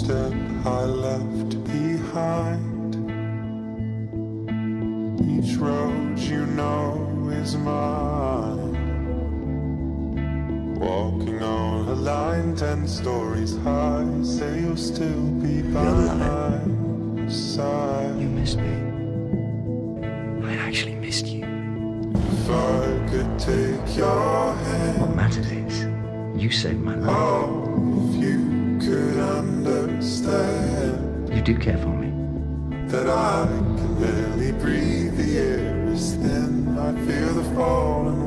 step I left behind. Each road you know is mine. Walking on a line 10 stories high. Say you'll still be by my side. You missed me. I actually missed you. If I could take your hand. What matters is, you saved my life. Oh, if you could understand. You do care for me. That I can barely breathe, the air is thin. I feel the falling